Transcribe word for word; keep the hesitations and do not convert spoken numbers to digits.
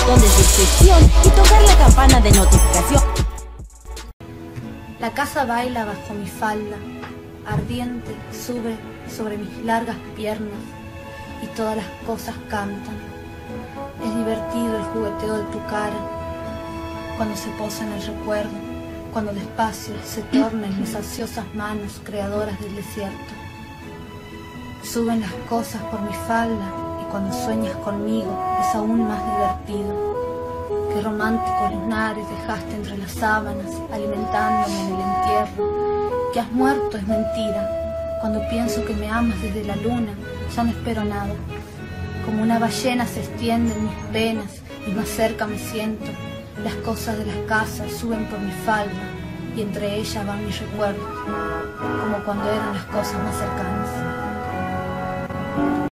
botón de suscripción y tocar la campana de notificación. La casa baila bajo mi falda, ardiente sube sobre mis largas piernas y todas las cosas cantan. Es divertido el jugueteo de tu cara cuando se posa en el recuerdo, cuando despacio se tornan mis ansiosas manos creadoras del desierto. Suben las cosas por mi falda y cuando sueñas conmigo es aún más divertido. Qué románticos lunares dejaste entre las sábanas, alimentándome en el entierro. Que has muerto es mentira. Cuando pienso que me amas desde la luna, ya no espero nada. Como una ballena se extienden mis penas y más cerca me siento. Las cosas de las casas suben por mi falda y entre ellas van mis recuerdos, como cuando eran las cosas más cercanas.